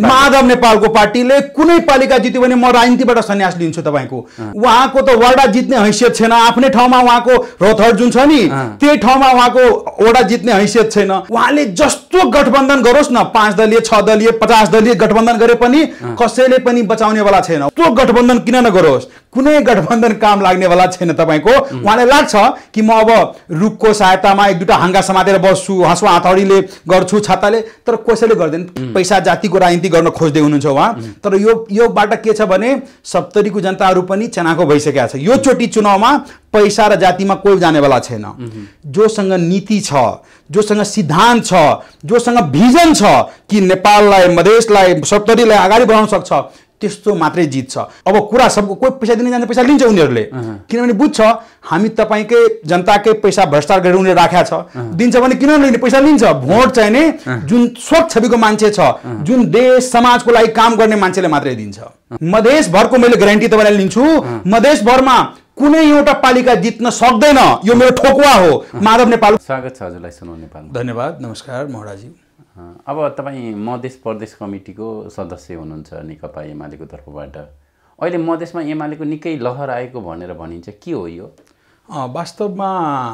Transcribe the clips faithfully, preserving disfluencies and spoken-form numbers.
माधव नेपालको पार्टीले कुनै पालिका जित्यो भने म राजनीतिबाट सन्यास लिन्छु तपाईको। उहाँको त वडा जित्ने हैसियत छैन, आफ्नै ठाउँमा उहाँको रथहट जुन छ नि त्यही ठाउँमा उहाँको वडा जित्ने हैसियत छैन। उहाँले जस्तो गठबन्धन गरोस् न, पाँच दलीय छ दलीय पचास दलीय गठबन्धन गरे पनि कसैले पनि बचाउनेवाला छैन। त्यो गठबन्धन किन नगरोस्, कुनै गठबन्धन काम लाग्नेवाला छैन तपाईको। उहाँलाई लाग्छ कि म अब रुखको सहायतामा एक दुईटा हाँगा समातेर बस्छु, हाँसुवा हथौडीले गर्छु छाताले, तर कसैले गर्दैन। पैसा जातिको राजनीति गर्न खोज्दै हुनुहुन्छ उहाँ। तर यो यो बाटा के छ भने सप्तरीको जनताहरू पनि चनाखो भइसकेका छ। यो चोटि चुनावमा पैसा र जातिमा कोही जानेवाला छैन। जोसँग नीति छ, जोसँग सिद्धान्त छ, जोसँग भिजन छ कि नेपाललाई, मधेसलाई, सप्तरीलाई अगाडि बढाउन सक्छ, त्यस्तो मात्रै जित्छ। अब कुरा सबको कोही पैसा दिने जाने पैसा लिन्छ उनीहरूले, किनभने बुझ्छ हामी तपाईँकै जनताकै पैसा भ्रष्टाचार गरेर उनीहरूले राखेको छ, दिन्छ भने किन नलिने, पैसा लिन्छ। भोट चाहिने जुन स्वच्छ छविको मान्छे छ, जुन देश समाजको लागि काम गर्ने मान्छेले मात्रै दिन्छ। मधेसभरको मैले ग्यारेन्टी तपाईँलाई लिन्छु, मधेसभरमा कुनै एउटा पालिका जित्न सक्दैन, यो मेरो ठोकुवा हो। माधव नेपाल। स्वागत छ हजुरलाई सुनौ नेपाल। धन्यवाद, नमस्कार महोडाजी। अब तपाईँ मधेस प्रदेश कमिटीको सदस्य हुनुहुन्छ नेकपा एमालेको तर्फबाट। अहिले मधेसमा एमालेको निकै लहर आएको भनेर भनिन्छ, के हो यो? वास्तवमा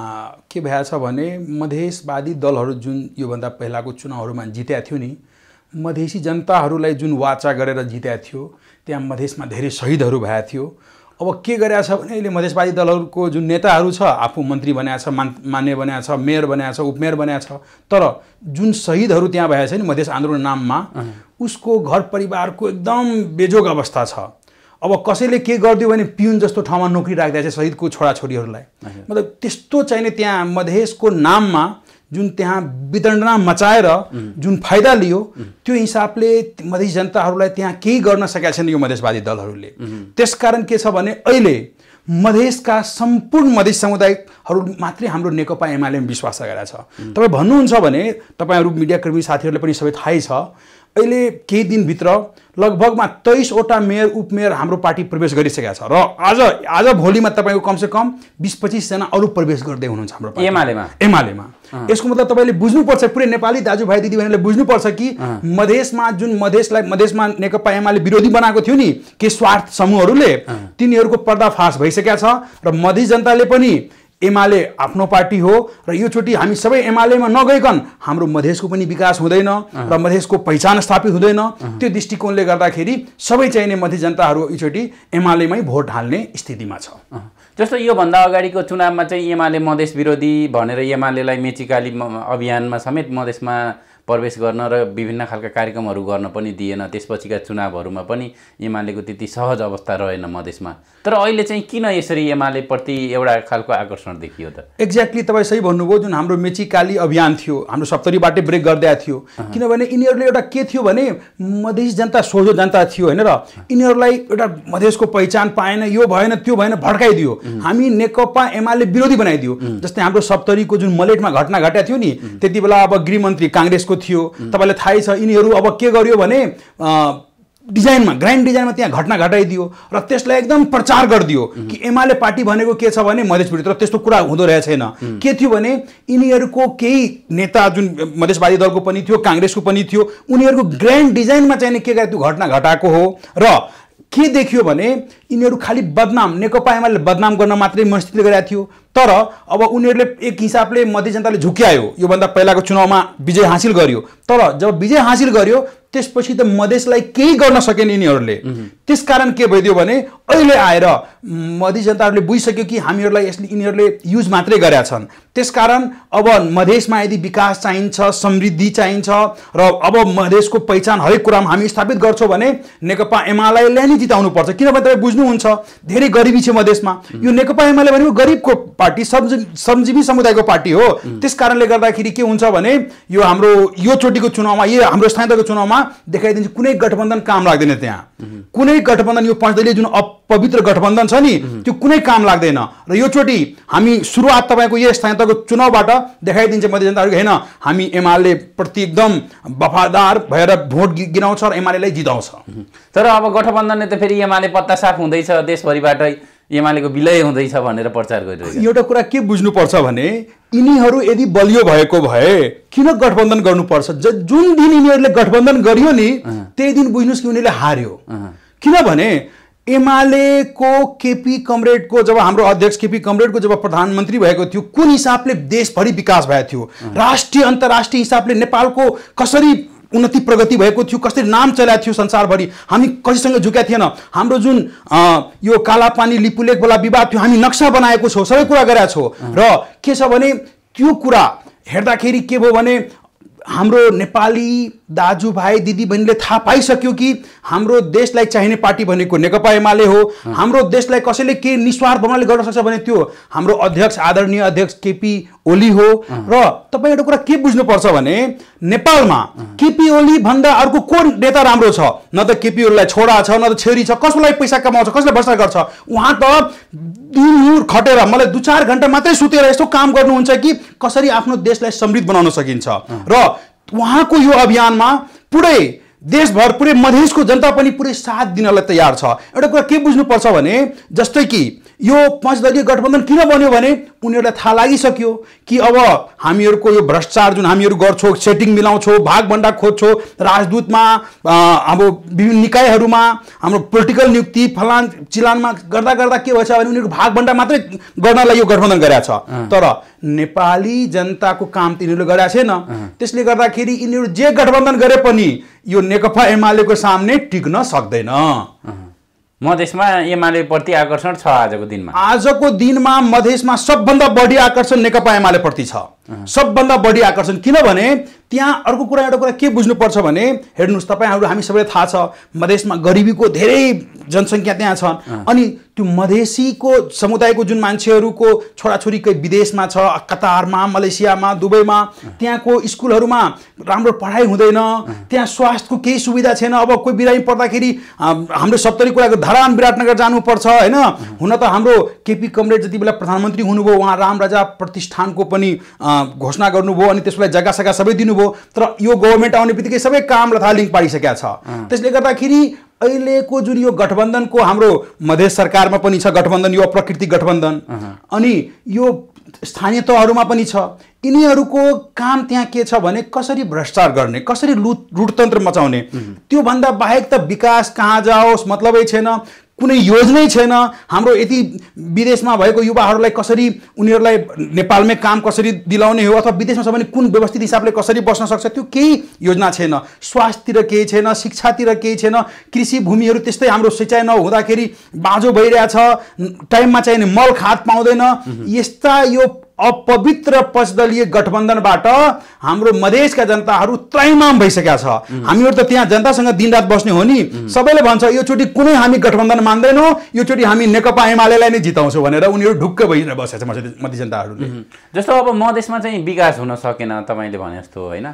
के भएछ भने मधेसवादी दलहरू जुन योभन्दा पहिलाको चुनावहरूमा जितेका थियो नि, मधेसी जनताहरूलाई जुन वाचा गरेर जितेका थियो, त्यहाँ मधेसमा धेरै शहीदहरू भएका थियो। अब के गरेको छ भने अहिले मधेसवादी दलहरूको जुन नेताहरू छ, आफू मन्त्री बनाएको छ, मान मान्य बनाएको छ, मेयर बनाएको छ, उपमेयर बनाएको छ, तर जुन शहीदहरू त्यहाँ भएछ नि मधेस आन्दोलन नाममा, उसको घर परिवारको एकदम बेजोग अवस्था छ। अब कसैले के गरिदियो भने पिउन जस्तो ठाउँमा नोकरी राखिदिएको छ शहीदको छोराछोरीहरूलाई। मतलब त्यस्तो चाहिने त्यहाँ मधेसको नाममा जुन त्यहाँ वितरणा मचाएर जुन फाइदा लियो, त्यो हिसाबले मधेसी जनताहरूलाई त्यहाँ केही गर्न सकेका छैन यो मधेसवादी दलहरूले। त्यसकारण के छ भने अहिले मधेसका सम्पूर्ण मधेसी समुदायहरू मात्रै हाम्रो नेकपा एमालेमा विश्वास गरेका छ। तपाईँ भन्नुहुन्छ भने तपाईँहरू मिडियाकर्मी साथीहरूले पनि सबै थाहै छ, अहिले केही दिनभित्र लगभगमा तेइसवटा मेयर उपमेयर हाम्रो पार्टी प्रवेश गरिसकेका छ र आज आज भोलिमा तपाईँको कमसेकम बिस पच्चिसजना अरू प्रवेश गर्दै हुनुहुन्छ हाम्रो पार्टी एमालेमा एमालेमा यसको मतलब तपाईँले बुझ्नुपर्छ, पुरै नेपाली दाजुभाइ दिदीबहिनीले बुझ्नुपर्छ कि मधेसमा जुन मधेसलाई मधेसमा नेकपा एमाले विरोधी बनाएको थियो नि के स्वार्थ समूहहरूले, तिनीहरूको पर्दाफास भइसकेका छ र मधेस जनताले पनि एमाले आफ्नो पार्टी हो र योचोटि हामी सबै एमालेमा नगइकन हाम्रो मधेसको पनि विकास हुँदैन र मधेसको पहिचान स्थापित हुँदैन। त्यो दृष्टिकोणले गर्दाखेरि सबै चाहिने मधेस जनताहरू योचोटि एमालेमै भोट हाल्ने स्थितिमा छ। जस्तो योभन्दा अगाडिको चुनावमा चाहिँ एमाले मधेस विरोधी भनेर एमालेलाई मेचीकाली अभियानमा समेत मधेसमा प्रवेश गर्न र विभिन्न खालका कार्यक्रमहरू गर्न पनि दिएन। त्यसपछिका चुनावहरूमा पनि एमालेको त्यति सहज अवस्था रहेन मधेसमा। तर अहिले चाहिँ किन यसरी एमाले प्रति एउटा खालको आकर्षण देखियो त? एक्ज्याक्टली तपाईँ सही भन्नुभयो। जुन हाम्रो मेचीकाली अभियान थियो, हाम्रो सप्तरीबाटै ब्रेक गर्दै थियो, किनभने यिनीहरूले एउटा के थियो भने मधेस जनता सोझो जनता थियो होइन र यिनीहरूलाई एउटा मधेसको पहिचान पाएन, यो भएन त्यो भएन भड्काइदियो, हामी नेकपा एमाले विरोधी बनाइदियो। जस्तै हाम्रो सप्तरीको जुन मलेटमा घटना घटेको थियो नि, त्यति बेला अब गृहमन्त्री काङ्ग्रेसको थियो, तपाईँलाई थाहै छ। यिनीहरू अब के गर्यो भने डिजाइनमा ग्रान्ड डिजाइनमा त्यहाँ घटना घटाइदियो र त्यसलाई एकदम प्रचार गरिदियो कि एमाले पार्टी भनेको के छ भने मधेस विरुद्ध। त्यस्तो कुरा हुँदो रहेछ छैन। के थियो भने यिनीहरूको केही नेता जुन मधेसवादी दलको पनि थियो, काङ्ग्रेसको पनि थियो, उनीहरूको ग्रान्ड डिजाइनमा चाहिँ के त्यो घटना घटाएको हो र के देखियो भने यिनीहरू खालि बदनाम, नेकपा एमाले बदनाम गर्न मात्रै मनस्थिति गरेका थियो। तर अब उनीहरूले एक हिसाबले मधेस जनताले झुक्यायो, योभन्दा पहिलाको चुनावमा विजय हासिल गर्यो। तर जब विजय हासिल गर्यो त्यसपछि त मधेसलाई केही गर्न सकेन यिनीहरूले। त्यसकारण के भइदियो भने अहिले आएर मधेस जनताहरूले बुझिसक्यो कि हामीहरूलाई यसले यिनीहरूले युज मात्रै गरेका छन्। त्यसकारण अब मधेसमा यदि विकास चाहिन्छ, समृद्धि चाहिन्छ र अब मधेसको पहिचान हरेक कुरामा हामी स्थापित गर्छौँ भने नेकपा एमालेलाई नै जिताउनु पर्छ। किनभने तपाईँ बुझ्नुहुन्छ धेरै गरिबी छ मधेसमा। यो नेकपा एमाले भनेको गरिबको पार्टी, श्रमजीवी समुदायको पार्टी हो। त्यस कारणले गर्दाखेरि के हुन्छ भने यो हाम्रो यो चोटिको चुनावमा, यो हाम्रो स्थानीय तहको चुनावमा देखाइदिन्छ कुनै गठबन्धन काम लाग्दैन। त्यहाँ कुनै गठबन्धन, यो पाँच दलीय जुन अपवित्र गठबन्धन छ नि त्यो कुनै काम लाग्दैन। र यो चोटि हामी सुरुवात तपाईँको यो स्थानीय तहको चुनावबाट देखाइदिन्छ मधेस जनताहरू होइन हामी एमाले प्रति एकदम वफादार भएर भोट गिराउँछ र एमालेलाई जिताउँछ। तर अब गठबन्धनले त फेरि एमाले पत्ता साफ हुँदैछ देशभरिबाटै। एमालेको विलय हुँदैछ भनेर प्रचार गरिरहेको। एउटा कुरा के बुझ्नुपर्छ भने यिनीहरू यदि बलियो भएको भए किन गठबन्धन गर्नुपर्छ? जुन दिन यिनीहरूले गठबन्धन गरियो नि त्यही दिन बुझ्नुहोस् कि उनीहरूले हार्यो। किनभने एमालेको केपी कमरेडको जब हाम्रो अध्यक्ष केपी कमरेडको जब प्रधानमन्त्री भएको थियो कुन हिसाबले देशभरि विकास भएको थियो, राष्ट्रिय अन्तर्राष्ट्रिय हिसाबले नेपालको कसरी उन्नति प्रगति भएको थियो, कसरी नाम चलाएको थियो संसारभरि, हामी कसैसँग झुकेका थिएन। हाम्रो जुन यो कालापानी लिपुलेकवाला विवाद थियो हामी नक्सा बनाएको छौँ, सबै कुरा गरेका छौँ। र के छ भने त्यो कुरा हेर्दाखेरि के भयो भने हाम्रो नेपाली दाजुभाइ दिदीबहिनीले थाहा पाइसक्यो कि हाम्रो देशलाई चाहिने पार्टी भनेको नेकपा एमाले हो। हाम्रो देशलाई कसैले के निस्वार्थ भावनाले गर्न सक्छ भने त्यो हाम्रो अध्यक्ष आदरणीय अध्यक्ष केपी ओली हो। र तपाईँ एउटा कुरा के बुझ्नुपर्छ भने नेपालमा केपी ओली भन्दा अर्को को नेता राम्रो छ? न त केपी ओलीलाई छोरा छ, न त छोरी छ, कसलाई पैसा कमाउँछ, कसले भ्रष्टाचार गर्छ। उहाँ त दिनहुर खटेर मलाई दुई चार घन्टा मात्रै सुतेर यस्तो काम गर्नुहुन्छ कि कसरी आफ्नो देशलाई समृद्ध बनाउन सकिन्छ। र उहाँको यो अभियानमा पुरै देशभर पुरै मधेसको जनता पनि पुरै साथ दिनलाई तयार छ। एउटा कुरा के बुझ्नुपर्छ भने जस्तै कि यो पाँच दलीय गठबन्धन किन बन्यो भने उनीहरूलाई थाहा लागिसक्यो कि अब हामीहरूको यो भ्रष्टाचार जुन हामीहरू गर्छौँ, सेटिङ मिलाउँछौँ, भागभण्डा खोज्छौँ, राजदूतमा अब विभिन्न निकायहरूमा हाम्रो पोलिटिकल नियुक्ति फलान चिलानमा गर्दा गर्दा के भएछ भने उनीहरू भागभण्डा मात्रै गर्नलाई यो गठबन्धन गरेका छ। तर नेपाली जनताको काम त यिनीहरूले गरेका छैन। त्यसले गर्दाखेरि यिनीहरू जे गठबन्धन गरे पनि यो नेकपा एमालेको सामने टिक्न सक्दैन। मधेसमा एमाले प्रति आकर्षण छ आजको दिनमा। आजको दिनमा मधेसमा सबभन्दा बढी आकर्षण नेकपा एमाले प्रति छ, सबभन्दा बढी आकर्षण। किनभने त्यहाँ अर्को कुरा एउटा कुरा के बुझ्नुपर्छ भने हेर्नुहोस् तपाईँहरू हामी सबैलाई थाहा छ मधेसमा गरिबीको धेरै जनसङ्ख्या त्यहाँ छन्। अनि त्यो मधेसीको समुदायको जुन मान्छेहरूको छोराछोरी कोही विदेशमा छ, कतारमा, मलेसियामा, दुबईमा, त्यहाँको स्कुलहरूमा राम्रो पढाइ हुँदैन, त्यहाँ स्वास्थ्यको केही सुविधा छैन। अब कोही बिरामी पर्दाखेरि हाम्रो सप्तरी कुराको धरान विराटनगर जानुपर्छ होइन। हुन त हाम्रो केपी कमरेड जति बेला प्रधानमन्त्री हुनुभयो उहाँ रामराजा प्रतिष्ठानको पनि घोषणा गर्नुभयो अनि त्यसलाई जग्गा सग्गा सबै दिनुभयो। तर यो गभर्मेन्ट आउने बित्तिकै सबै काम लथालिङ पारिसकेका छ। त्यसले गर्दाखेरि अहिलेको जुन यो गठबन्धनको हाम्रो मधेस सरकारमा पनि छ गठबन्धन, यो अप्रकृतिक गठबन्धन, अनि यो स्थानीय तहहरूमा पनि छ। यिनीहरूको काम त्यहाँ के छ भने कसरी भ्रष्टाचार गर्ने, कसरी लुट लुटतन्त्र मचाउने, त्योभन्दा बाहेक त विकास कहाँ जाओस् मतलबै छैन, कुनै योजनै छैन। हाम्रो यति विदेशमा भएको युवाहरूलाई कसरी उनीहरूलाई नेपालमै काम कसरी दिलाउने हो अथवा विदेशमा छ भने कुन व्यवस्थित हिसाबले कसरी बस्न सक्छ त्यो केही योजना छैन। स्वास्थ्यतिर केही छैन, शिक्षातिर केही छैन, कृषि भूमिहरू त्यस्तै हाम्रो सिँचाइ नहुँदाखेरि बाँझो भइरहेछ, टाइममा चाहिने मल खाद पाउँदैन। यस्ता यो अपवित्र पचदलीय गठबन्धनबाट हाम्रो मधेसका जनताहरू त्रैमाम भइसकेका छ। हामीहरू त त्यहाँ जनतासँग दिनरात बस्ने हो नि, सबैले भन्छ योचोटि कुनै हामी गठबन्धन मान्दैनौँ, योचोटि हामी नेकपा एमालेलाई नै जिताउँछौँ भनेर उनीहरू ढुक्क भइरहेर बसेका छ मधेस जनताहरूले। जस्तो अब मधेसमा चाहिँ विकास हुन सकेन तपाईँले भने जस्तो होइन,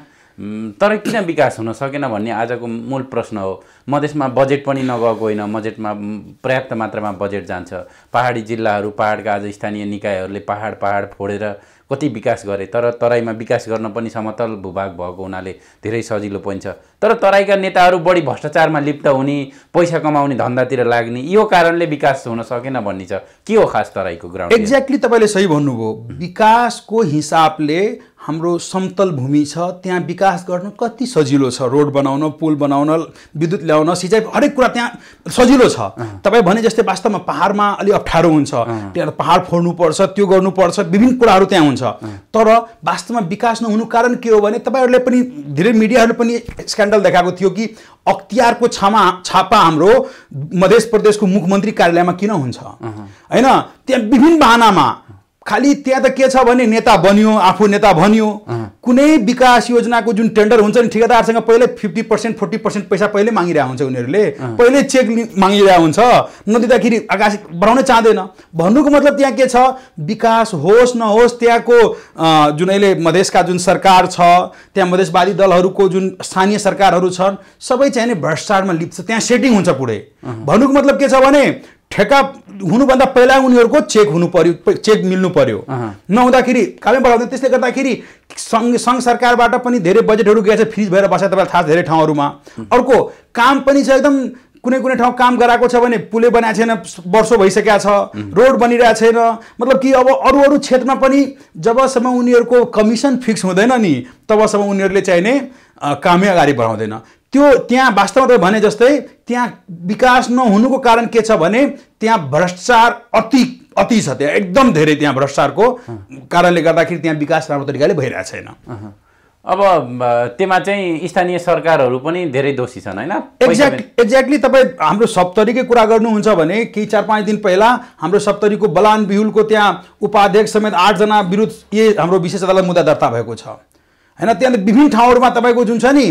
तर किन विकास हुन सकेन भन्ने आजको मूल प्रश्न हो। मधेसमा बजेट पनि नगएको होइन, बजेटमा पर्याप्त मात्रामा बजेट जान्छ। पहाडी जिल्लाहरू, पहाडका आज स्थानीय निकायहरूले पहाड पहाड फोडेर कति विकास गरे, तर तराईमा विकास गर्न पनि समतल भूभाग भएको हुनाले धेरै सजिलो पनि छ। तर तराईका नेताहरू बढी भ्रष्टाचारमा लिप्त हुने, पैसा कमाउने धन्दातिर लाग्ने, यो कारणले विकास हुन सकेन भन्ने छ। के हो खास तराईको ग्राउन्ड? एक्ज्याक्टली तपाईँले सही भन्नुभयो। विकासको हिसाबले हाम्रो समतल भूमि छ, त्यहाँ विकास गर्न कति सजिलो छ। रोड बनाउन, पुल बनाउन, विद्युत ल्याउन, सिँचाइ हरेक कुरा त्यहाँ सजिलो छ। तपाईँ भने जस्तै वास्तवमा पहाडमा अलि अप्ठ्यारो हुन्छ, त्यहाँ पहाड फोड्नुपर्छ, त्यो गर्नुपर्छ, विभिन्न कुराहरू त्यहाँ हुन्छ। तर वास्तवमा विकास नहुनु कारण के हो भने तपाईँहरूले पनि धेरै मिडियाहरूले पनि स्क्यान्डल देखाएको थियो कि अख्तियारको छामा छापा हाम्रो मध्य प्रदेशको मुख्यमन्त्री कार्यालयमा किन हुन्छ होइन। त्यहाँ विभिन्न बहानामा खालि त्यहाँ त के छ भने नेता बन्यो, आफू नेता बन्यो, कुनै विकास योजनाको जुन टेन्डर हुन्छ नि ठेकेदारसँग पहिले फिफ्टी पर्सेन्ट फोर्टी पर्सेन्ट पैसा पहिले मागिरहेको हुन्छ, उनीहरूले पहिले चेक मागिरहेको हुन्छ, नदिँदाखेरि आकाश बढाउनै चाहँदैन। भन्नुको मतलब त्यहाँ के छ, विकास होस् नहोस् त्यहाँको जुन अहिले मधेसका जुन सरकार छ, त्यहाँ मधेसवादी दलहरूको जुन स्थानीय सरकारहरू छन् सबै चाहिँ नि भ्रष्टाचारमा लिप्त छ, त्यहाँ सेटिङ हुन्छ पुरै। भन्नुको मतलब के छ भने ठेका हुनुभन्दा पहिला उनीहरूको चेक हुनु पर्यो, चेक मिल्नु पर्यो, नहुँदाखेरि कामै बढाउँदैन। त्यसले गर्दाखेरि सङ्घ सङ्घ सरकारबाट पनि धेरै बजेटहरू गएको छ, फ्रिज भएर बसेको तपाईँलाई थाहा छ धेरै ठाउँहरूमा। अर्को काम पनि छ एकदम कुनै कुनै ठाउँ काम गराएको छ भने पुलै बनाएको छैन, वर्षौँ भइसकेका छ, रोड बनिरहेको छैन। मतलब कि अब अरू अरू क्षेत्रमा पनि जबसम्म उनीहरूको कमिसन फिक्स हुँदैन नि तबसम्म उनीहरूले चाहिने कामै अगाडि बढाउँदैन। त्यो त्यहाँ वास्तवमा भने जस्तै त्यहाँ विकास नहुनुको कारण के छ भने त्यहाँ भ्रष्टाचार अति अति छ, त्यहाँ एकदम धेरै त्यहाँ भ्रष्टाचारको कारणले गर्दाखेरि त्यहाँ विकास राम्रो तरिकाले भइरहेको छैन। अब त्यसमा चाहिँ स्थानीय सरकारहरू पनि धेरै दोषी छन् होइन? एक्ज्याक्ट एक्ज्याक्टली तपाईँ हाम्रो सप्तरीकै कुरा गर्नुहुन्छ भने केही चार पाँच दिन पहिला हाम्रो सप्तरीको बलान बिहुलको त्यहाँ उपाध्यक्ष समेत आठजना विरुद्ध ये हाम्रो विशेष अदालत मुद्दा दर्ता भएको छ होइन? त्यहाँ विभिन्न ठाउँहरूमा तपाईँको जुन छ नि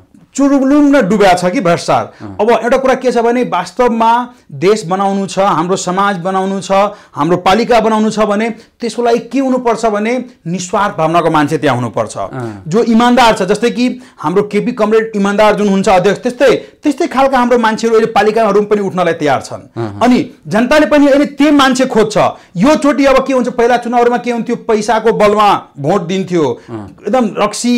चुरुलुङ डुब्या छ कि भ्रष्टाचार। अब एउटा कुरा के छ भने वास्तवमा देश बनाउनु छ, हाम्रो समाज बनाउनु छ, हाम्रो पालिका बनाउनु छ भने त्यसको लागि के हुनुपर्छ भने निस्वार्थ भावनाको मान्छे त्यहाँ हुनुपर्छ, जो इमान्दार छ। जस्तै कि हाम्रो केपी कमरेड इमान्दार जुन हुन्छ अध्यक्ष, त्यस्तै त्यस्तै खालका हाम्रो मान्छेहरू अहिले पालिकाहरू पनि उठ्नलाई तयार छन्। अनि जनताले पनि अहिले त्यही मान्छे खोज्छ। यो चोटि अब के हुन्छ, पहिला चुनावहरूमा के हुन्थ्यो, पैसाको बलमा भोट दिन्थ्यो, एकदम रक्सी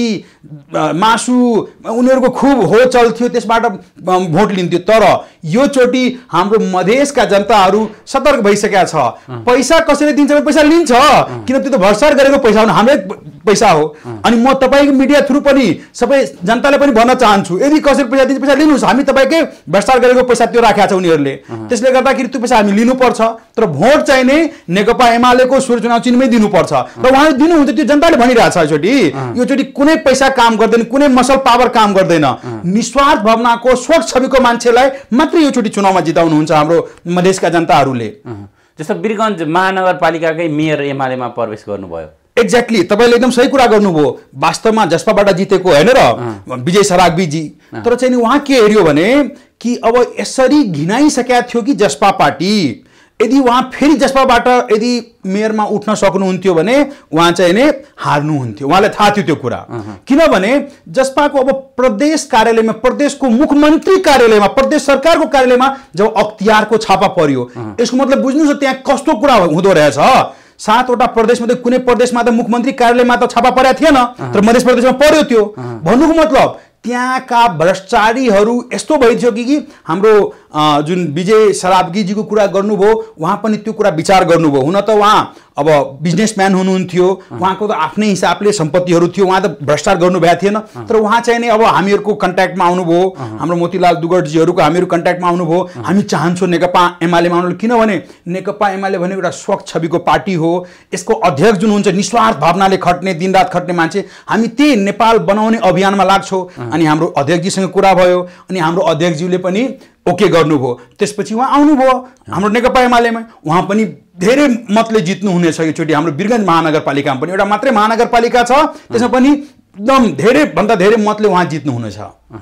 मासु उनीहरूको खुब हो चल्थ्यो, त्यसबाट भोट लिन्थ्यो। तर यो चोटि हाम्रो मधेसका जनताहरू सतर्क भइसकेका छ। पैसा कसैले दिन्छ भने पैसा लिन्छ, किन त्यो त भ्रष्टाचार गरेको पैसा हो, हाम्रै पैसा हो। अनि म तपाईँको मिडिया थ्रु पनि सबै जनताले पनि भन्न चाहन्छु, यदि कसैले पैसा दिन्छ पैसा लिनुहोस्, हामी तपाईँकै भ्रष्टाचार गरेको पैसा त्यो राखेको छ उनीहरूले। त्यसले गर्दाखेरि त्यो पैसा हामी लिनुपर्छ, तर भोट चाहिने नेकपा एमालेको स्वर चुनाव चिन्हमै दिनुपर्छ। र उहाँले दिनुहुन्छ, त्यो जनताले भनिरहेको छ। योचोटि योचोटि कुनै पैसा काम गर्दैन, कुनै मसल पावर काम गर्दैन, निस्वार्थ भावनाको स्वच्छ छविको मान्छेलाई मात्रै योचोटि चुनावमा जिताउनुहुन्छ हाम्रो मधेसका जनताहरूले। जस्तो वीरगञ्ज महानगरपालिकाकै मेयर एमालेमा प्रवेश गर्नुभयो। एक्ज्याक्टली तपाईँले एकदम सही कुरा गर्नुभयो। वास्तवमा जसपाबाट जितेको होइन र विजय सराग्बीजी, तर चाहिँ नि उहाँ के हेऱ्यो भने कि अब यसरी घिनाइसकेका थियो कि जसपा पार्टी, यदि उहाँ फेरि जसपाबाट यदि मेयरमा उठ्न सक्नुहुन्थ्यो भने उहाँ चाहिँ नै हार्नुहुन्थ्यो। उहाँलाई थाहा थियो त्यो कुरा, किनभने जसपाको अब प्रदेश कार्यालयमा, प्रदेशको मुख्यमन्त्री कार्यालयमा, प्रदेश सरकारको कार्यालयमा जब अख्तियारको छापा पर्यो, यसको मतलब बुझ्नुहोस् त्यहाँ कस्तो कुरा हुँदो रहेछ। सातवटा प्रदेशमध्ये कुनै प्रदेशमा त मुख्यमन्त्री कार्यालयमा त छापा परेको थिएन, तर मध्य प्रदेशमा पर्यो। त्यो भन्नुको मतलब त्यहाँका भ्रष्टाचारीहरू यस्तो भइदियो कि हाम्रो जुन विजय सराग्बीजीको कुरा गर्नुभयो, उहाँ पनि त्यो कुरा विचार गर्नुभयो। हुन त उहाँ अब बिजनेसम्यान हुनुहुन्थ्यो, उहाँको त आफ्नै हिसाबले सम्पत्तिहरू थियो, उहाँ त भ्रष्टाचार गर्नुभएको थिएन। तर उहाँ चाहिँ नि अब हामीहरूको कन्ट्याक्टमा आउनुभयो, हाम्रो मोतीलाल दुगडजीहरूको हामीहरू कन्ट्याक्टमा आउनुभयो। हामी चाहन्छौँ नेकपा एमालेमा आउनु, किनभने नेकपा एमाले भनेको एउटा स्वच्छ छविको पार्टी हो। यसको अध्यक्ष जुन हुन्छ निस्वार्थ भावनाले खट्ने, दिनरात खट्ने मान्छे, हामी त्यही नेपाल बनाउने अभियानमा लाग्छौँ। अनि हाम्रो अध्यक्षजीसँग कुरा भयो, अनि हाम्रो अध्यक्षज्यूले पनि ओके गर्नुभयो। त्यसपछि उहाँ आउनुभयो हाम्रो नेकपा एमालेमा, उहाँ पनि धेरै मतले जित्नु हुनेछ योचोटि। हाम्रो वीरगञ्ज महानगरपालिकामा पनि एउटा मात्रै महानगरपालिका छ, त्यसमा पनि एकदम धेरै भन्दा धेरै मतले उहाँ जित्नु हुनेछ।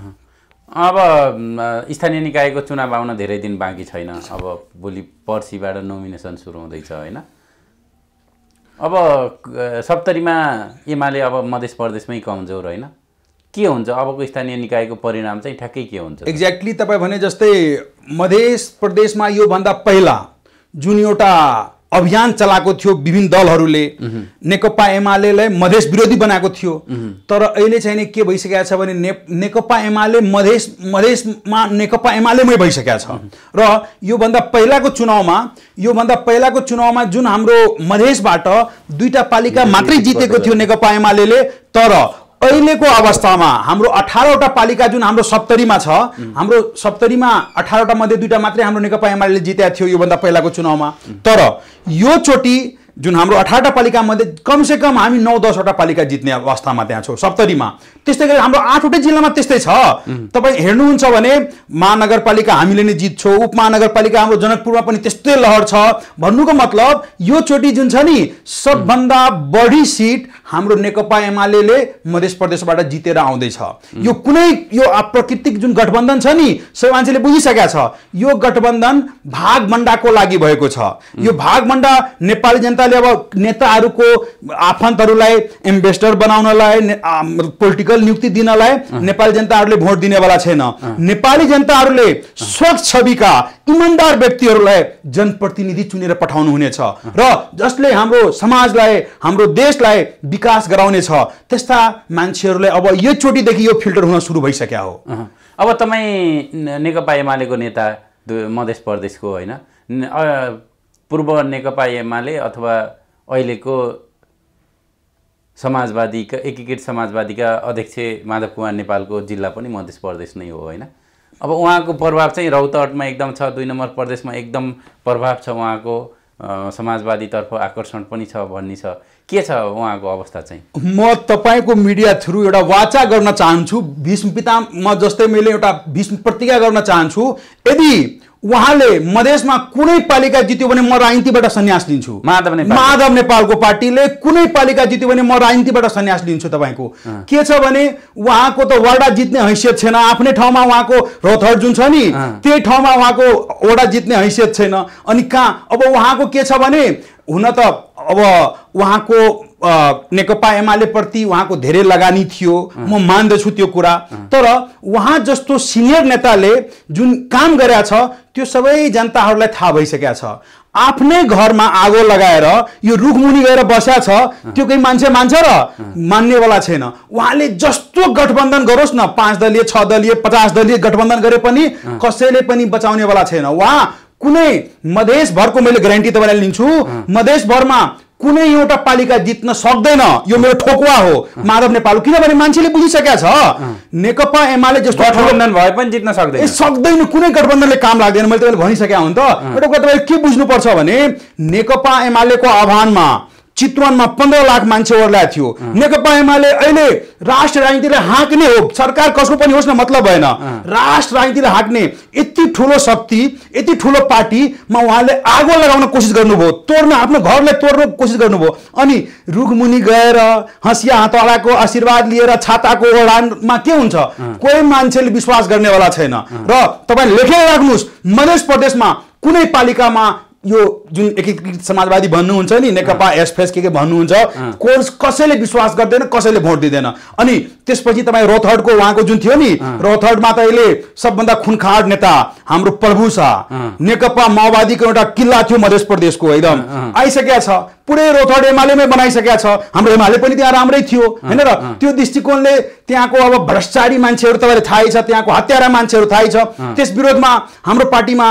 अब स्थानीय निकायको चुनाव आउन धेरै दिन बाँकी छैन। अब भोलि पर्सिबाट नोमिनेसन सुरु हुँदैछ होइन? अब सप्तरीमा एमाले अब मध्य प्रदेशमै कमजोर होइन, के हुन्छ अबको स्थानीय निकायको परिणाम चाहिँ ठ्याक्कै के हुन्छ? एक्ज्याक्टली तपाईँ भने जस्तै मध्य प्रदेशमा योभन्दा पहिला जुन एउटा अभियान चलाएको थियो विभिन्न दलहरूले, नेकपा एमालेलाई मधेस विरोधी बनाएको थियो। तर अहिले चाहिँ नि के भइसकेको छ भने ने नेकपा एमाले मधेस मधेसमा नेकपा एमालेमै भइसकेको छ। र योभन्दा पहिलाको चुनावमा योभन्दा पहिलाको चुनावमा जुन हाम्रो मधेसबाट दुईटा पालिका मात्रै जितेको थियो नेकपा एमाले, तर अहिलेको अवस्थामा हाम्रो अठारवटा पालिका जुन हाम्रो सप्तरीमा छ, हाम्रो सप्तरीमा अठारवटा मध्ये दुईटा मात्रै हाम्रो नेकपा एमाले जितेको थियो योभन्दा पहिलाको चुनावमा। तर यो चोटि जुन हाम्रो अठारवटा पालिका मध्ये कमसे कम हामी नौ दसवटा पालिका जित्ने अवस्थामा त्यहाँ छौँ सप्तरीमा। त्यस्तै गरी हाम्रो आठवटै जिल्लामा त्यस्तै छ। तपाईँ हेर्नुहुन्छ भने महानगरपालिका हामीले नै जित्छौँ, उपमहानगरपालिका हाम्रो जनकपुरमा पनि त्यस्तै लहर छ। भन्नुको मतलब यो चोटि जुन छ नि सबभन्दा बढी सिट हाम्रो नेकपा एमाले मध्य प्रदेशबाट जितेर आउँदैछ। यो कुनै यो अप्राकृतिक जुन गठबन्धन छ नि, सबै मान्छेले बुझिसकेका छ यो गठबन्धन भागभण्डाको लागि भएको छ। यो भागभण्डा नेपाली जनताले अब नेताहरूको आफन्तहरूलाई एम्बेसडर बनाउनलाई, पोलिटिकल नियुक्ति दिनलाई नेपाली जनताहरूले भोट दिनेवाला छैन। नेपाली जनताहरूले स्वच्छ छविका इमान्दार व्यक्तिहरूलाई जनप्रतिनिधि चुनेर पठाउनु हुनेछ र जसले हाम्रो समाजलाई, हाम्रो देशलाई विकास गराउनेछ। त्यस्ता मान्छेहरूलाई अब यो चोटिदेखि यो फिल्टर हुन सुरु भइसक्यो हो। अब तपाईँ नेकपा एमालेको नेता मधेस प्रदेशको होइन, पूर्व नेकपा एमाले अथवा अहिलेको समाजवादीका एकीकृत समाजवादीका अध्यक्ष माधव कुमार नेपालको जिल्ला पनि मधेस प्रदेश नै हो होइन। अब उहाँको प्रभाव चाहिँ रौतहटमा एकदम छ, दुई नम्बर प्रदेशमा एकदम प्रभाव छ उहाँको, समाजवादीतर्फ आकर्षण पनि छ भन्ने छ। के छ उहाँको अवस्था चाहिँ? म तपाईँको मिडिया थ्रु एउटा वाचा गर्न चाहन्छु, भीष्म पितामह जस्तै मैले एउटा भीष्म प्रतिज्ञा गर्न चाहन्छु, यदि उहाँले मधेसमा कुनै पालिका जित्यो भने म राजनीतिबाट सन्यास लिन्छु। माधव नेपाल माधव नेपालको पार्टीले कुनै पालिका जित्यो भने म राजनीतिबाट सन्यास लिन्छु। तपाईँको के छ भने उहाँको त वडा जित्ने हैसियत छैन, आफ्नै ठाउँमा उहाँको रौतहट जुन छ नि त्यही ठाउँमा उहाँको वडा जित्ने हैसियत छैन। अनि कहाँ अब उहाँको के छ भने हुन त अब उहाँको नेकपा एमाले प्रति उहाँको धेरै लगानी थियो, म मान्दछु त्यो कुरा, तर उहाँ जस्तो सिनियर नेताले जुन काम गरेका छ त्यो सबै जनताहरूलाई थाहा भइसकेको छ। आफ्नै घरमा आगो लगाएर यो रुखमुनि गएर बस्या छ, त्यो कोही मान्छे मान्छ र मान्नेवाला छैन। उहाँले जस्तो गठबन्धन गरोस् न, पाँच दलीय छ दलीय पचास दलीय गठबन्धन गरे पनि कसैले पनि बचाउनेवाला छैन। उहाँ कुनै मधेसभरको मैले ग्यारेन्टी तपाईँलाई लिन्छु, मधेसभरमा कुनै एउटा पालिका जित्न सक्दैन, यो मेरो ठोकुवा हो माधव नेपाल। किनभने मान्छेले बुझिसकेका छ नेकपा एमाले जस्तो गठबन्धन भए पनि जित्न सक्दैन, सक्दैन, कुनै गठबन्धनले काम लाग्दैन। मैले तपाईँले भनिसकेका हुन् त। एउटा कुरा तपाईँले के बुझ्नुपर्छ भने नेकपा एमालेको आह्वानमा चितवनमा पन्ध्र लाख मान्छे ओर्लाएको थियो। नेकपा एमाले अहिले राष्ट्र राजनीतिलाई हाँक्ने हो, सरकार कसको पनि होस् न मतलब भएन, राष्ट्र राजनीतिलाई हाँक्ने यति ठुलो शक्ति, यति ठुलो पार्टीमा उहाँले आगो लगाउन कोसिस गर्नुभयो, तोड्न, आफ्नो घरलाई तोड्न कोसिस गर्नुभयो। अनि रुखमुनि गएर हँसिया हातवालाको आशीर्वाद लिएर छाताको ओढानमा के हुन्छ? कोही मान्छेले विश्वास गर्नेवाला छैन। र तपाईँ लेखेर राख्नुहोस्, मध्य प्रदेशमा कुनै पालिकामा यो जुन एकीकृत समाजवादी भन्नुहुन्छ नि, नेकपा एसफेस के के भन्नुहुन्छ, कोर्स कसैले विश्वास गर्दैन, कसैले भोट दिँदैन। अनि त्यसपछि तपाईँ रौतहटको उहाँको जुन थियो नि, रौतहटमा त अहिले सबभन्दा खुनखार नेता हाम्रो प्रभु शाह, नेकपा माओवादीको एउटा किल्ला थियो मध्य प्रदेशको, एकदम आइसकेका छ। पुरै रौतहट एमालेमै बनाइसकेका छ। हाम्रो एमाले पनि त्यहाँ राम्रै थियो होइन र, त्यो दृष्टिकोणले त्यहाँको अब भ्रष्टाचारी मान्छेहरू तपाईँलाई थाहै छ, त्यहाँको हत्यारा मान्छेहरू थाहै छ। त्यस विरोधमा हाम्रो पार्टीमा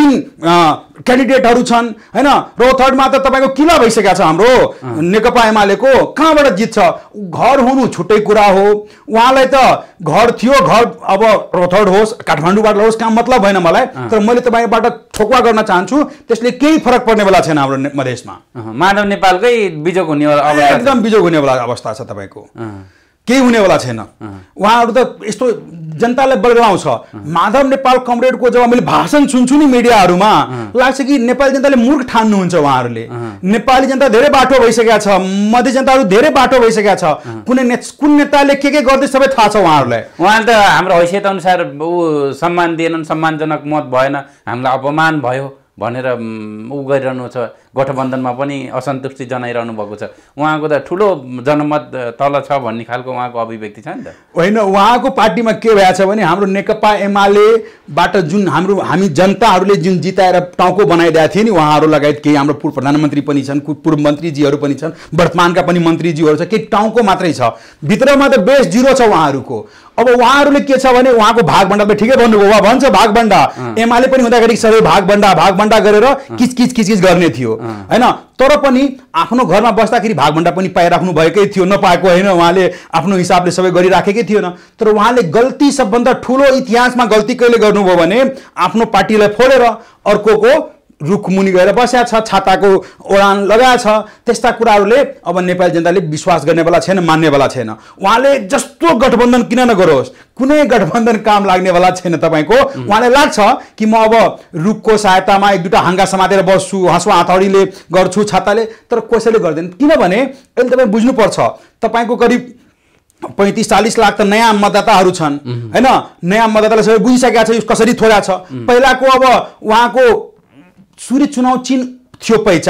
विभिन्न क्यान्डिडेटहरू छन् होइन। रौतहटमा त तपाईँको किल्ला भइसकेको छ हाम्रो नेकपा एमालेको, कहाँबाट जित्छ? घर हुनु छुट्टै कुरा हो, उहाँलाई त घर थियो, घर अब रौतहट होस् काठमाडौँबाट होस् काम मतलब भएन मलाई, तर मैले तपाईँबाट ठोकुवा गर्न चाहन्छु त्यसले केही फरक पर्नेवाला छैन हाम्रो मधेसमा। माधव नेपालकै बिजोग हुनेवाला अवस्था, एकदम बिजोग हुनेवाला अवस्था छ, तपाईँको केही हुनेवाला छैन। उहाँहरू त यस्तो जनतालाई बर्गलाउँछ। माधव नेपाल कमरेडको जब मैले भाषण सुन्छु नि मिडियाहरूमा, लाग्छ कि नेपाली जनताले मूर्ख ठान्नुहुन्छ उहाँहरूले। नेपाली जनता धेरै बाटो भइसकेका छ, मध्य जनताहरू धेरै बाटो भइसकेका छ। कुनै ने कुन नेताले के के गर्दै सबै थाहा छ उहाँहरूलाई। उहाँले त हाम्रो हैसियत अनुसार ऊ सम्मान दिएनन्, सम्मानजनक मत भएन, हामीलाई अपमान भयो भनेर ऊ गरिरहनु छ। गठबन्धनमा पनि असन्तुष्टि जनाइरहनु भएको छ। उहाँको त ठुलो जनमत तल छ भन्ने खालको उहाँको अभिव्यक्ति छ नि त। होइन, उहाँको पार्टीमा के भएको छ भने हाम्रो नेकपा एमालेबाट जुन हाम्रो हामी जनताहरूले जुन जिताएर टाउको बनाइदिएको थियो नि, उहाँहरू लगायत केही हाम्रो पूर्व प्रधानमन्त्री पनि छन्, पूर्व मन्त्रीजीहरू पनि छन्, वर्तमानका पनि मन्त्रीजीहरू छ, केही टाउको मात्रै छ, भित्रमा त बेस जिरो छ उहाँहरूको। अब उहाँहरूले के छ भने उहाँको भागभण्डा त ठिकै भन्नुभयो, उहाँ भन्छ भागभण्डा, एमाले पनि हुँदाखेरि सबै भागभण्डा भागभण्डा गरेर किच किच किच किच गर्ने थियो होइन। तर पनि आफ्नो घरमा बस्दाखेरि भागभण्डा पनि पाइराख्नु भएकै थियो, नपाएको होइन, उहाँले आफ्नो हिसाबले सबै गरिराखेकै थिएन। तर उहाँले गल्ती सबभन्दा ठुलो इतिहासमा गल्ती कहिले गर्नुभयो भने आफ्नो पार्टीलाई फोडेर अर्कोको रुखमुनि गएर बस्या छ, छाताको ओडान लगाएको छ। त्यस्ता कुराहरूले अब नेपाली जनताले विश्वास गर्नेवाला छैन, मान्नेवाला छैन। उहाँले जस्तो गठबन्धन किन नगरोस्, कुनै गठबन्धन काम लाग्नेवाला छैन तपाईँको। उहाँलाई लाग्छ कि म अब रुखको सहायतामा एक दुईवटा हाँगा समातेर बस्छु, हाँसुवा हथौडीले गर्छु, छाताले, तर कसैले गर्दैन। किनभने अहिले तपाईँ बुझ्नुपर्छ, तपाईँको करिब पैँतिस चालिस लाख त नयाँ मतदाताहरू छन् होइन। नयाँ मतदाताले सबै बुझिसकेका छ कसरी थोड़ा छ। पहिलाको अब उहाँको सूर्य चुनाव चिन्ह थियो, पहिचान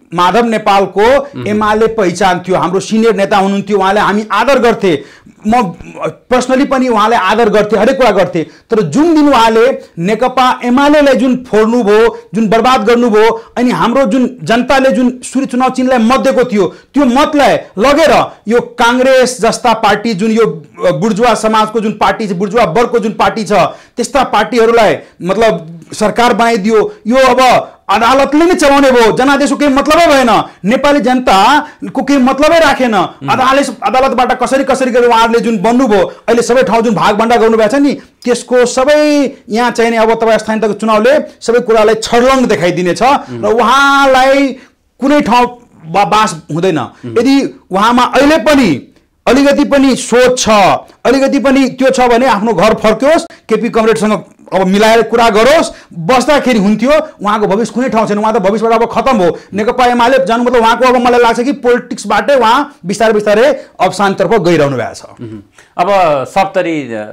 माधव नेपालको एमाले पहिचान थियो, हाम्रो सिनियर नेता हुनुहुन्थ्यो, उहाँले हामी आदर गर्थे, म पर्सनली पनि उहाँले आदर गर्थे, हरेक कुरा गर्थे। तर जुन दिन उहाँले नेकपा एमालेलाई जुन फोड्नु भयो, जुन बर्बाद गर्नुभयो, अनि हाम्रो जुन जनताले जुन सूर्य चुनाव चिन्हलाई मत दिएको थियो त्यो मतलाई लगेर यो काङ्ग्रेस जस्ता पार्टी, जुन यो बुर्जुवा समाजको जुन पार्टी छ, बुर्जुवा वर्गको जुन पार्टी छ, त्यस्ता पार्टीहरूलाई मतलब सरकार बनाइदियो। यो अब अदालतले नै चलाउने भयो, जनादेशको केही मतलबै भएन, नेपाली जनताको केही मतलबै राखेन। अदालत अदालतबाट कसरी कसरी गरेर उहाँहरूले जुन बन्नुभयो, अहिले सबै ठाउँ जुन भागभण्डा गर्नुभएको छ नि, त्यसको सबै यहाँ चाहिँ अब तपाईँ स्थानीय तहको चुनावले सबै कुरालाई छर्लङ्ग देखाइदिनेछ र उहाँलाई कुनै ठाउँ बास हुँदैन। यदि उहाँमा अहिले पनि अलिकति पनि सोच छ, अलिकति पनि त्यो छ भने आफ्नो घर फर्क्योस्, केपी कमरेडसँग अब मिलाएर कुरा गरोस्, बस्दाखेरि हुन्थ्यो। उहाँको भविष्य कुनै ठाउँ छैन, उहाँ त भविष्यबाट अब खतम हो। नेकपा एमाले जानु मतलब उहाँको अब मलाई लाग्छ कि पोलिटिक्सबाटै उहाँ बिस्तारै बिस्तारै अवसानतर्फ गइरहनु भएको छ। अब सप्तरी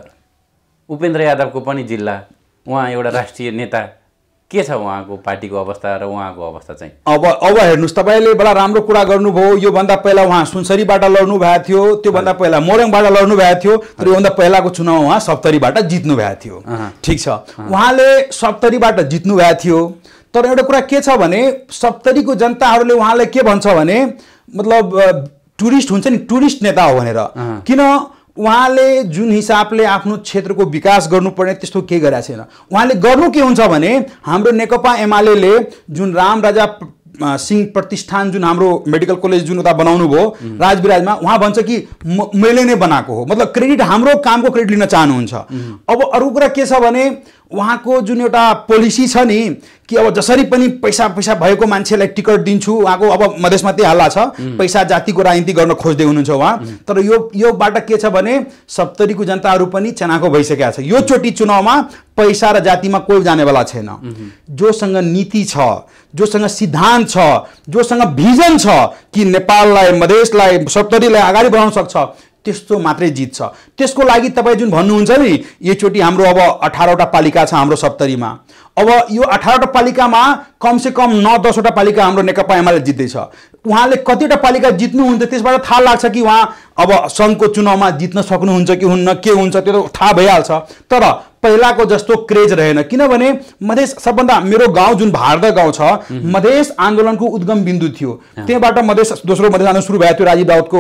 उपेन्द्र यादवको पनि जिल्ला, उहाँ एउटा राष्ट्रिय नेता, के छ उहाँको पार्टीको अवस्था र उहाँको अवस्था चाहिँ? अब अब हेर्नुहोस्, तपाईँले बडा राम्रो कुरा गर्नुभयो। योभन्दा पहिला उहाँ सुनसरीबाट लड्नु भएको थियो, त्योभन्दा पहिला मोरङबाट लड्नु भएको थियो, तर योभन्दा पहिलाको चुनाव उहाँ सप्तरीबाट जित्नु भएको थियो। ठिक छ, उहाँले सप्तरीबाट जित्नु भएको थियो, तर एउटा कुरा के छ भने सप्तरीको जनताहरूले उहाँलाई के भन्छ भने मतलब टुरिस्ट हुन्छ नि, टुरिस्ट नेता हो भनेर। किन उहाँले जुन हिसाबले आफ्नो क्षेत्रको विकास गर्नुपर्ने त्यस्तो केही गरेका छैन। उहाँले गर्नु के हुन्छ भने हाम्रो नेकपा एमाले जुन राम राजा सिंह प्रतिष्ठान, जुन हाम्रो मेडिकल कलेज जुन उता बनाउनु भयो राजविराजमा, उहाँ भन्छ कि मैले नै बनाएको हो, मतलब क्रेडिट हाम्रो कामको क्रेडिट लिन चाहनुहुन्छ। अब अरू कुरा के छ भने उहाँको जुन एउटा पोलिसी छ नि कि अब जसरी पनि पैसा पैसा भएको मान्छेलाई टिकट दिन्छु, उहाँको अब मधेसमा त्यही हल्ला छ, पैसा जातिको राजनीति गर्न खोज्दै हुनुहुन्छ उहाँ। तर यो योबाट के छ भने सप्तरीको जनताहरू पनि चनाखो भइसकेका छ। यो चोटि चुनावमा पैसा र जातिमा कोही जानेवाला छैन। जोसँग नीति छ, जोसँग सिद्धान्त छ, जोसँग भिजन छ कि नेपाललाई, मधेसलाई, सप्तरीलाई अगाडि बढाउन सक्छ, त्यस्तो मात्रै जित्छ। त्यसको लागि तपाईँ जुन भन्नुहुन्छ नि, योचोटि हाम्रो अब अठारवटा पालिका छ हाम्रो सप्तरीमा। अब यो अठारवटा पालिकामा कमसे कम नौ दसवटा पालिका हाम्रो नेकपा एमाले जित्दैछ। उहाँले कतिवटा पालिका जित्नुहुन्छ त्यसबाट थाहा लाग्छ कि उहाँ अब सङ्घको चुनावमा जित्न सक्नुहुन्छ कि हुन्न, के हुन्छ त्यो त थाहा भइहाल्छ। तर पहिलाको जस्तो क्रेज रहेन, किनभने मधेस सबभन्दा मेरो गाउँ जुन भारत गाउँ छ, मधेस आन्दोलनको उद्गम बिन्दु थियो। त्यहाँबाट मधेस दोस्रो मधेस आन्दोलन सुरु भएको थियो, राजीव राउतको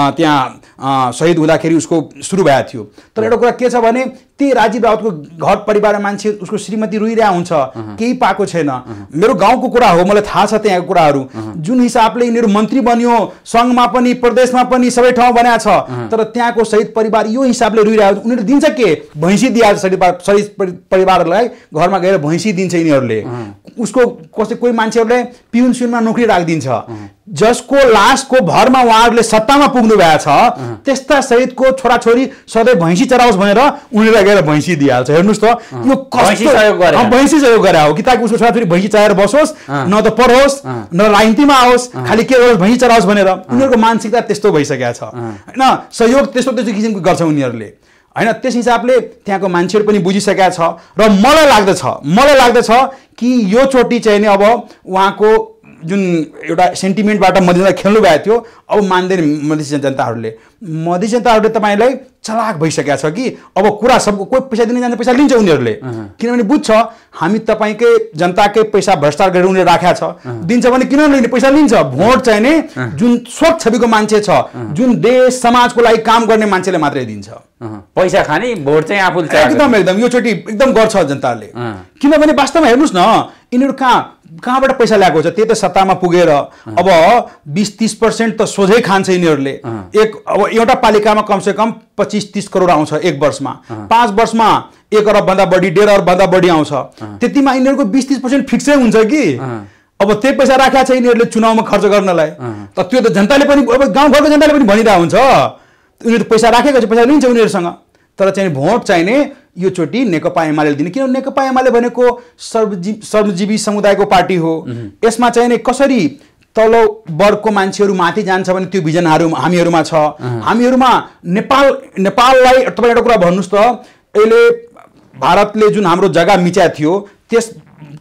त्यहाँ शहीद हुँदाखेरि उसको सुरु भएको थियो। तर एउटा कुरा के छ भने त्यही राजीव राउतको घर परिवार मान्छे, उसको श्रीमती रोइरहेको हुन्छ, केही पाएको छैन। मेरो गाउँको कुरा हो, मलाई थाहा छ त्यहाँको कुराहरू। जुन हिसाबले यिनीहरू मन्त्री बन्यो, सङ्घमा पनि प्रदेशमा पनि सबै ठाउँ बनाएको छ, तर त्यहाँको शहीद परिवार यो हिसाबले रोइरहेको, उनीहरू दिन्छ के? भैँसी दिइहाल्छ शहीद शहीद परिवारलाई, घरमा गएर भैँसी दिन्छ यिनीहरूले। उसको कसै कोही मान्छेहरूले पिउन सिउनमा नोकरी राखिदिन्छ। जसको लासको भरमा उहाँहरूले सत्तामा पुग्नु भएको छ, त्यस्ता शहीदको छोराछोरी सधैँ भैँसी चराओस् भनेर उनीहरूलाई गएर भैँसी दिइहाल्छ। हेर्नुहोस् त, यो कस्तो भैँसी सहयोग गरे हो कि ताकि उसको छोराछोरी भैँसी चराएर बसोस्, न त पढोस्, न राजनीतिमा आओस्, खालि के गरोस् भैँसी चराओस् भनेर। उनीहरूको मानसिकता त्यस्तो भइसकेको छ होइन। सहयोग त्यस्तो त्यस्तो किसिमको गर्छ उनीहरूले होइन। त्यस हिसाबले त्यहाँको मान्छेहरू पनि बुझिसकेका छ र मलाई लाग्दछ मलाई लाग्दछ कि यो चोटि चाहिँ नि अब उहाँको जुन एउटा सेन्टिमेन्टबाट मधेसलाई खेल्नु भएको थियो, अब मान्दैन मधेसी जनताहरूले। मधेसी जनताहरूले तपाईँलाई चलाक भइसकेका छ कि अब कुरा सबको कोही पैसा दिने जान्छ, पैसा लिन्छ उनीहरूले, किनभने बुझ्छ हामी तपाईँकै जनताकै पैसा भ्रष्टाचार गरेर उनीहरूले राखेको छ, दिन्छ भने किन लिने, पैसा लिन्छ। भोट चाहिँ नि जुन स्वच्छ छविको मान्छे छ, जुन देश समाजको लागि काम गर्ने मान्छेले मात्रै दिन्छ। पैसा खाने भोट चाहिँ आफूले एकदम एकदम यो चोटि एकदम गर्छ जनताले। किनभने वास्तवमा हेर्नुहोस् न, यिनीहरू कहाँ कहाँबाट पैसा ल्याएको छ? त्यही त सत्तामा पुगेर अब बिस तिस पर्सेन्ट त सोझै खान्छ यिनीहरूले। एक अब एउटा पालिकामा कमसे कम पच्चिस तिस करोड आउँछ एक वर्षमा, पाँच वर्षमा एक अरबभन्दा बढी, डेढ अरबभन्दा बढी आउँछ। त्यतिमा यिनीहरूको बिस तिस पर्सेन्ट फिक्सै हुन्छ कि अब त्यही पैसा राखेको छ यिनीहरूले चुनावमा खर्च गर्नलाई। त त्यो त जनताले पनि, अब गाउँघरको जनताले पनि भनिरहेको हुन्छ, उनीहरू पैसा राखेको छ, पैसा लिन्छ उनीहरूसँग। तर चाहिँ भोट चाहिने यो चोटि नेकपा एमाले दिने, किनभने नेकपा एमाले भनेको सर्वजी सर्वजीवी समुदायको पार्टी हो। यसमा चाहिँ नि कसरी तल्लो वर्गको मान्छेहरू माथि जान्छ भने त्यो भिजनहरू हामीहरूमा छ। हामीहरूमा नेपाल नेपाललाई तपाईँ एउटा कुरा भन्नुहोस् त, अहिले भारतले जुन हाम्रो जग्गा मिच्या थियो त्यसको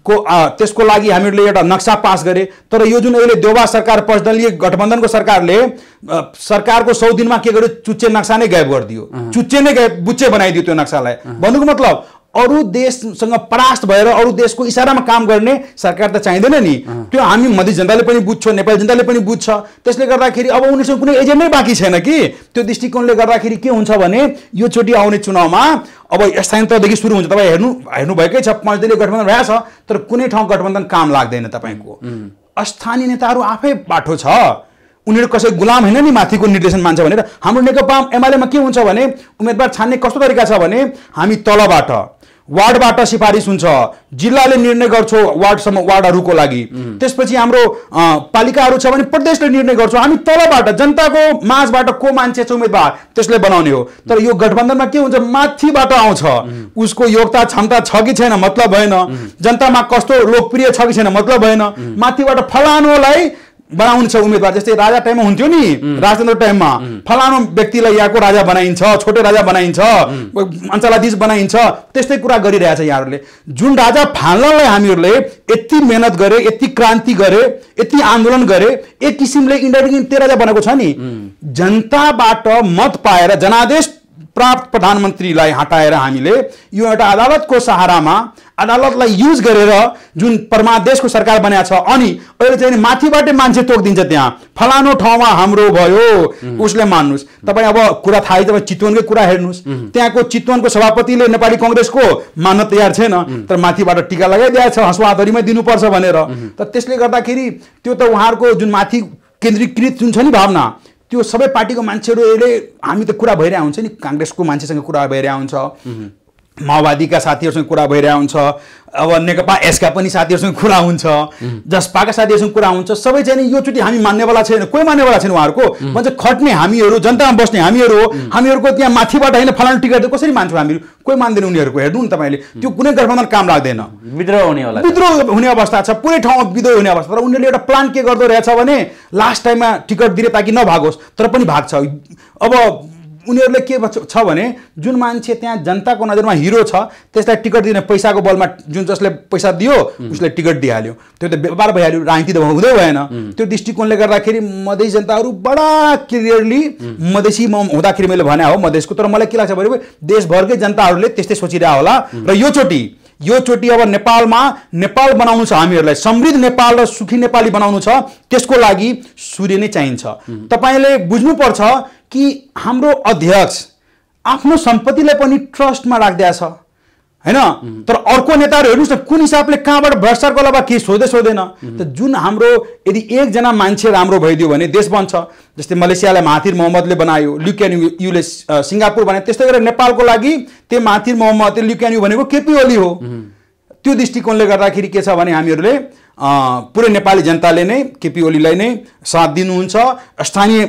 को त्यसको लागि हामीहरूले एउटा नक्सा पास गरे। तर यो जुन अहिले देउबा सरकार पचदलीय गठबन्धनको सरकारले सरकारको सौ दिनमा के गर्यो, चुच्चे नक्सा नै गायब गरिदियो, चुच्चे नै गायब बुच्चे बनाइदियो त्यो नक्सालाई। भन्नुको मतलब अरू देशसँग परास्त भएर अरू देशको इसारामा काम गर्ने सरकार त चाहिँदैन नि। त्यो हामी मधेस जनताले पनि बुझ्छौँ, नेपाली जनताले पनि बुझ्छ। त्यसले गर्दाखेरि अब उनीसँग कुनै एजेन्डै बाँकी छैन कि। त्यो दृष्टिकोणले गर्दाखेरि के हुन्छ भने यो चोटि आउने चुनावमा अब स्थानीय तहदेखि सुरु हुन्छ। तपाईँ हेर्नु हेर्नुभएकै छ, पाँचदलीय गठबन्धन रहेको छ, तर कुनै ठाउँ गठबन्धन काम लाग्दैन तपाईँको। स्थानीय नेताहरू आफै बाठो छ, उनीहरू कसै गुलाम होइन नि माथिको निर्देशन मान्छ भनेर। हाम्रो नेकपा एमालेमा के हुन्छ भने उम्मेदवार छान्ने कस्तो तरिका छ भने हामी तलबाट वार्डबाट सिफारिस हुन्छ, जिल्लाले निर्णय गर्छ वार्डसम्म वार्डहरूको लागि, त्यसपछि हाम्रो पालिकाहरू छ भने प्रदेशले निर्णय गर्छ, हामी तलबाट जनताको माझबाट को मान्छे छ उम्मेदवार त्यसले बनाउने हो। तर यो गठबन्धनमा के हुन्छ, माथिबाट आउँछ, उसको योग्यता क्षमता छ कि छैन मतलब भएन, जनतामा कस्तो लोकप्रिय छ कि छैन मतलब भएन, माथिबाट फलानुलाई बनाउनु छ उम्मेदवार। जस्तै राजा टाइममा हुन्थ्यो नि, राजतन्त्र टाइममा फलानु व्यक्तिलाई यहाँको राजा बनाइन्छ, छोटे राजा बनाइन्छ, अञ्चलाधीश बनाइन्छ, त्यस्तै कुरा गरिरहेछ यहाँहरूले। जुन राजा फाल्नलाई हामीहरूले यति मेहनत गरे, यति क्रान्ति गरे, यति आन्दोलन गरे, एक किसिमले इन्डियादेखि त्यो राजा बनेको छ नि। जनताबाट मत पाएर जनादेश प्राप्त प्रधानमन्त्रीलाई हटाएर हामीले यो एउटा अदालतको सहारामा अदालतलाई युज गरेर जुन परमादेशको सरकार बनाएको छ, अनि अहिले चाहिँ माथिबाटै मान्छे तोकिदिन्छ, त्यहाँ फलानु ठाउँमा हाम्रो भयो उसले मान्नुहोस्। तपाईँ अब कुरा थाहै, तपाईँ चितवनकै कुरा हेर्नुहोस्, त्यहाँको चितवनको सभापतिले नेपाली कङ्ग्रेसको मान्न तयार छैन, तर माथिबाट टिका लगाइदिएको छ हँसुवादरीमै दिनुपर्छ भनेर। तर त्यसले गर्दाखेरि त्यो त उहाँहरूको जुन माथि केन्द्रीकृत जुन छ नि भावना, त्यो सबै पार्टीको मान्छेहरू अहिले हामी त कुरा भइरहेको हुन्छ नि, काङ्ग्रेसको मान्छेसँग कुरा भइरहेको हुन्छ, माओवादीका साथीहरूसँग कुरा भइरहेको हुन्छ, अब नेकपा एसका पनि साथीहरूसँग कुरा हुन्छ, जसपाका साथीहरूसँग कुरा हुन्छ। सबै चाहिँ नि योचोटि हामी मान्नेवाला छैन, कोही मान्नेवाला छैन। उहाँहरूको भन्छ खट्ने हामीहरू, जनतामा बस्ने हामीहरू हो, हामीहरूको त्यहाँ माथिबाट होइन फलानु टिकट कसरी मान्छौँ हामीहरू, कोही मान्दैन उनीहरूको। हेर्नु नि तपाईँले, त्यो कुनै गठबन्धन काम लाग्दैन, विद्रोह हुनेवाला विद्रोह हुने अवस्था छ, पुरै ठाउँमा विद्रोह हुने अवस्था। तर उनीहरूले एउटा प्लान के गर्दो रहेछ भने लास्ट टाइममा टिकट दिए ताकि नभागोस्, तर पनि भाग्छ। अब उनीहरूले के छ भने जुन मान्छे त्यहाँ जनताको नजरमा हिरो छ त्यसलाई टिकट दिने पैसाको बलमा, जुन जसले पैसा दियो उसले टिकट दिइहाल्यो, त्यो त व्यापार भइहाल्यो, राजनीति त हुँदै भएन। त्यो दृष्टिकोणले गर्दाखेरि मधेसी जनताहरू बडा क्लियरली मधेसी म हुँदाखेरि मैले भने हो मधेसको, तर मलाई के लाग्छ भने देशभरकै जनताहरूले त्यस्तै सोचिरहेको होला। र यो चोटि यो चोटि अब नेपालमा नेपाल बनाउनु छ, हामीहरूलाई समृद्ध नेपाल र सुखी नेपाली बनाउनु छ, त्यसको लागि सूर्य नै चाहिन्छ। तपाईँले बुझ्नुपर्छ कि हाम्रो अध्यक्ष आफ्नो सम्पत्तिलाई पनि ट्रस्टमा राख्दैछ हैन, तर अर्को नेताहरू हेर्नुहोस् न कुन हिसाबले कहाँबाट भ्रष्टाचार गर्ला बा के सोध्दै सोध्दैन। त जुन हाम्रो यदि एकजना मान्छे राम्रो भइदियो भने देश बन्छ। जस्तै मलेसियालाई महाथिर मोहम्मदले बनायो, ल्यु क्यान युले सिङ्गापुर बनायो, त्यस्तै गरेर नेपालको लागि त्यो Mahathir Mohamad Lee Kuan Yew भनेको केपी ओली हो। त्यो दृष्टिकोणले गर्दाखेरि के छ भने हामीहरूले पुरै नेपाली जनताले नै केपी ओलीलाई नै साथ दिनुहुन्छ। स्थानीय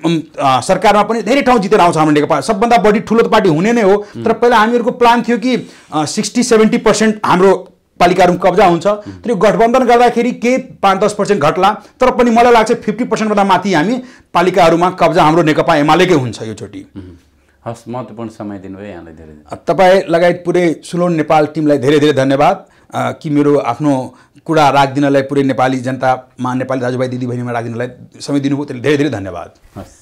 सरकारमा पनि धेरै ठाउँ जितेर आउँछ हाम्रो नेकपा, सबभन्दा बढी ठुलो पार्टी हुने नै हो। तर पहिला हामीहरूको प्लान थियो कि सिक्सटी सेभेन्टी पर्सेन्ट हाम्रो पालिकाहरू कब्जा हुन्छ, तर यो गठबन्धन गर्दाखेरि केही पाँच दस पर्सेन्ट घट्ला, तर पनि मलाई लाग्छ फिफ्टी पर्सेन्टभन्दा माथि हामी पालिकाहरूमा कब्जा हाम्रो नेकपा एमालेकै हुन्छ यो चोटि। हस्, महत्त्वपूर्ण समय दिनुभयो यहाँलाई धेरै तपाईँ लगायत पुरै सुलोन नेपाल टिमलाई धेरै धेरै धन्यवाद कि मेरो आफ्नो कुरा राखिदिनलाई, पुरै नेपाली जनतामा नेपाली दाजुभाइ दिदीबहिनीमा राखिदिनलाई समय दिनुभयो, त्यसले धेरै धेरै धन्यवाद। हस्।